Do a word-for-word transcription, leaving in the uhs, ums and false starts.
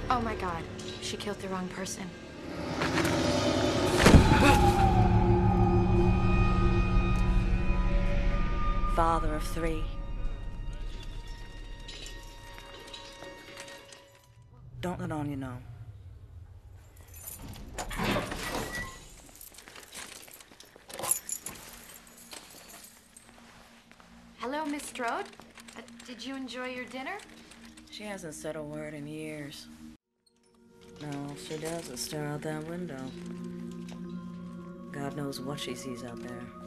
Oh my god, she killed the wrong person. Father of three. Don't let on you know. Hello, Miss Strode. Uh, did you enjoy your dinner? She hasn't said a word in years. No, all she does is stare out that window. God knows what she sees out there.